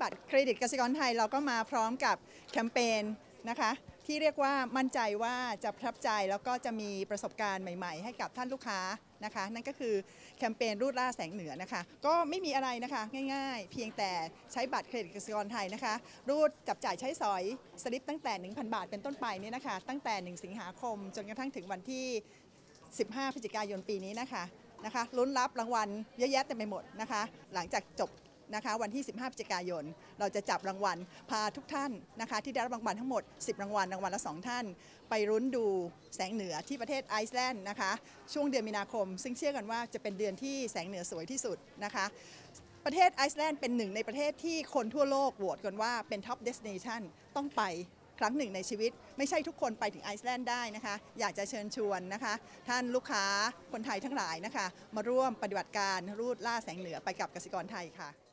บัตรเครดิตกสิกรไทยเราก็มาพร้อมกับแคมเปญนะคะที่เรียกว่ามั่นใจว่าจะประทับใจแล้วก็จะมีประสบการณ์ใหม่ๆให้กับท่านลูกค้านะคะนั่นก็คือแคมเปญรูดล่าแสงเหนือนะคะก็ไม่มีอะไรนะคะง่ายๆเพียงแต่ใช้บัตรเครดิตกสิกรไทยนะคะรูดจับจ่ายใช้สอยสลิปตั้งแต่ 1,000 บาทเป็นต้นไปเนี่ยนะคะตั้งแต่1สิงหาคมจนกระทั่งถึงวันที่15พฤศจิกายนปีนี้นะคะลุ้นรับรางวัลเยอะแยะเต็มไปหมดนะคะหลังจากจบนะคะวันที่15พฤศจิกายนเราจะจับรางวัลพาทุกท่านนะคะที่ได้รับรางวัลทั้งหมด10รางวัลละ2ท่านไปลุ้นดูแสงเหนือที่ประเทศไอซ์แลนด์นะคะช่วงเดือนมีนาคมซึ่งเชื่อกันว่าจะเป็นเดือนที่แสงเหนือสวยที่สุดนะคะประเทศไอซ์แลนด์เป็นหนึ่งในประเทศที่คนทั่วโลกโหวตกันว่าเป็นท็อปเดสติเนชันต้องไปครั้งหนึ่งในชีวิตไม่ใช่ทุกคนไปถึงไอซ์แลนด์ได้นะคะอยากจะเชิญชวนนะคะท่านลูกค้าคนไทยทั้งหลายนะคะมาร่วมปฏิบัติการรูดล่าแสงเหนือไปกับกสิกรไทยค่ะ